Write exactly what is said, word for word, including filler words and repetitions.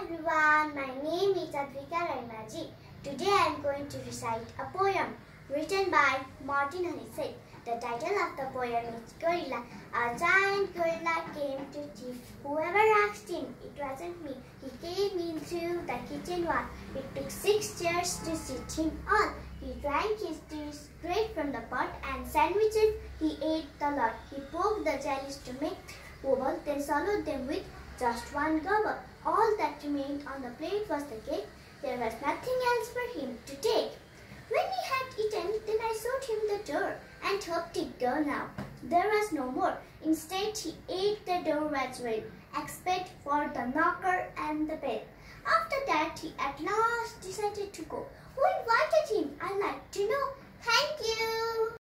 everyone, my name is Advika. Today I am going to recite a poem written by Martin Honeysett. The title of the poem is Gorilla. A giant gorilla came to chief. Whoever asked him, it wasn't me. He came into the kitchen wall. It took six chairs to sit him on. He drank his tea straight from the pot, and sandwiches he ate a lot. He poked the jellies to make bubbles, then swallowed them with just one gobble. All that remained on the plate was the cake. There was nothing else for him to take. When he had eaten, then I showed him the door and hoped he'd go now. There was no more. Instead, he ate the door as well, except for the knocker and the bell. After that, he at last decided to go. Who invited him? I'd like to know. Thank you.